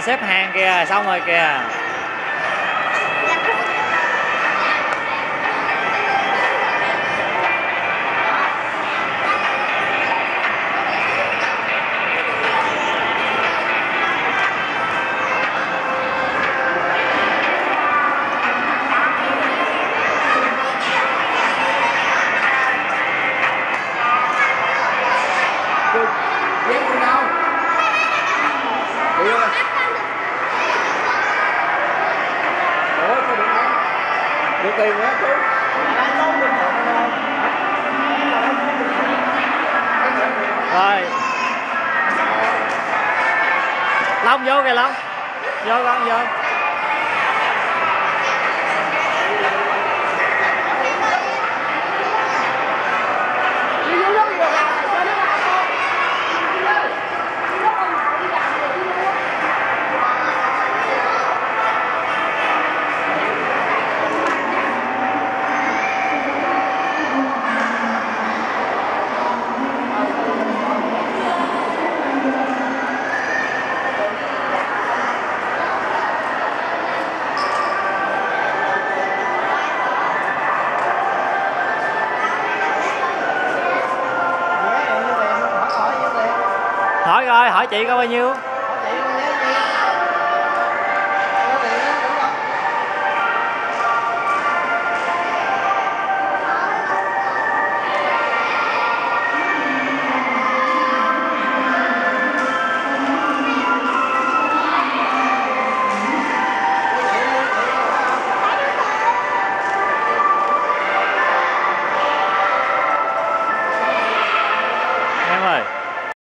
xếp hàng kìa, xong rồi kìa. Được tiền quá chú. Rồi. Long vô kìa Long. Vô con vô. Hỏi coi, hỏi chị có bao nhiêu? Hỏi chị con nhé.